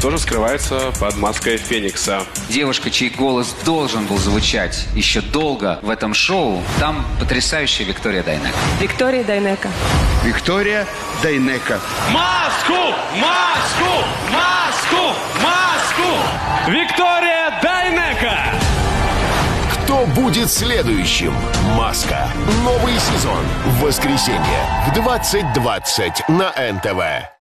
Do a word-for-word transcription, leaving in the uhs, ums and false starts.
тоже скрывается под маской Феникса. Девушка, чей голос должен был звучать еще долго в этом шоу, там потрясающая Виктория Дайнеко. Виктория Дайнеко. Виктория Дайнеко. Маску! Маску! Маску! Маску! Виктория Дайнеко! Кто будет следующим? «Маска». Новый сезон в воскресенье в двадцать двадцать на эн тэ вэ.